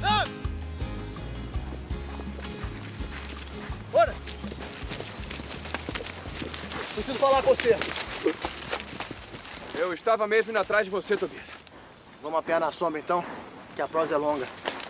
Bora! Preciso falar com você. Eu estava mesmo indo atrás de você, Tobias. Vamos apear na sombra, então, que a prosa é longa.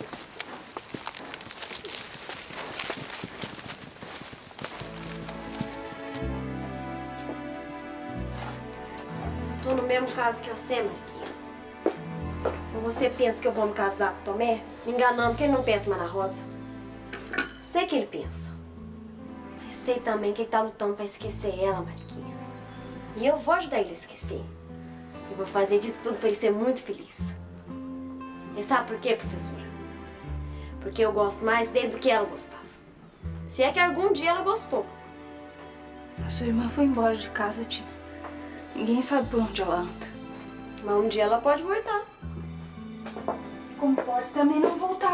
Tô no mesmo caso que você, Mariquinha. Ou você pensa que eu vou me casar com o Tomé, me enganando que ele não pensa mais na Rosa. Sei que ele pensa. Mas sei também que ele tá lutando pra esquecer ela, Mariquinha. E eu vou ajudar ele a esquecer. Eu vou fazer de tudo pra ele ser muito feliz. E sabe por quê, professora? Porque eu gosto mais dele do que ela gostava. Se é que algum dia ela gostou. A sua irmã foi embora de casa, tia. Ninguém sabe por onde ela anda. Mas um dia ela pode voltar. Como pode também não voltar.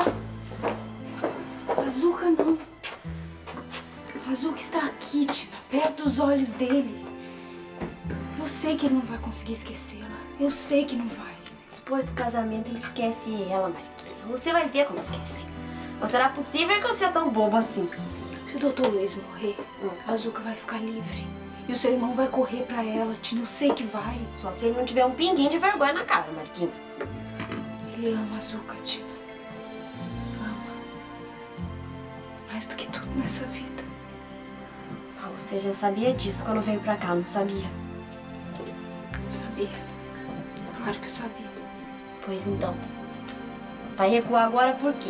A Zuca não. A Zuca está aqui, Tina, perto dos olhos dele. Eu sei que ele não vai conseguir esquecê-la. Eu sei que não vai. Depois do casamento, ele esquece ela, Mariquinha. Você vai ver como esquece. Não será possível que você é tão bobo assim. Se o Dr. Luiz morrer, a Zuca vai ficar livre. E o seu irmão vai correr pra ela, Tina. Eu sei que vai. Só se ele não tiver um pinguinho de vergonha na cara, Mariquinha. Ele ama a Zuca, Tina. Ama. Mais do que tudo nessa vida. Mas você já sabia disso quando veio pra cá, não sabia? Sabia. Claro que eu sabia. Pois então. Vai recuar agora por quê?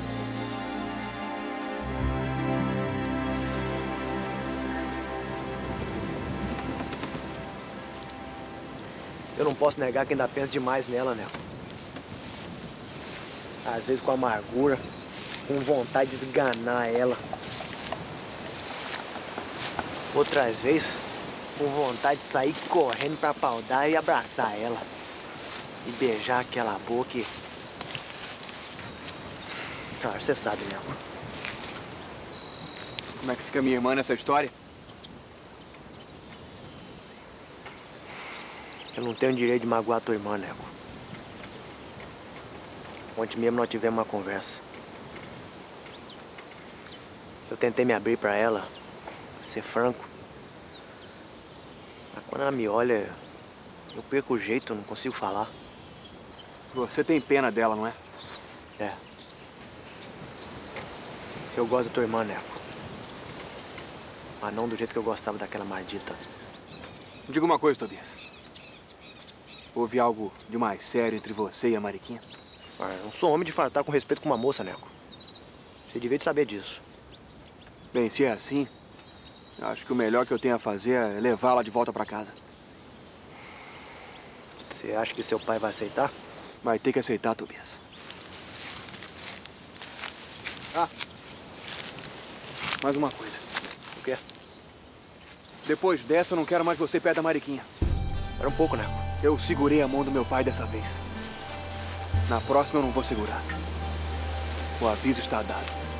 Eu não posso negar que ainda penso demais nela, né? Às vezes com amargura, com vontade de esganar ela. Outras vezes, com vontade de sair correndo pra paudar e abraçar ela. E beijar aquela boca e... Ah, você sabe, né? Como é que fica minha irmã nessa história? Eu não tenho direito de magoar tua irmã, Neco. Ontem mesmo nós tivemos uma conversa. Eu tentei me abrir pra ela, ser franco. Mas quando ela me olha, eu perco o jeito, eu não consigo falar. Você tem pena dela, não é? É. Eu gosto da tua irmã, Neco. Mas não do jeito que eu gostava daquela maldita. Diga uma coisa, Tobias. Houve algo de mais sério entre você e a Mariquinha? Ah, eu não sou homem de fartar com respeito com uma moça, Neco. Você devia de saber disso. Bem, se é assim, acho que o melhor que eu tenho a fazer é levá-la de volta pra casa. Você acha que seu pai vai aceitar? Vai ter que aceitar, Tobias. Ah, mais uma coisa. O quê? Depois dessa, eu não quero mais você perto da Mariquinha. Era um pouco, Neco. Eu segurei a mão do meu pai dessa vez. Na próxima, eu não vou segurar. O aviso está dado.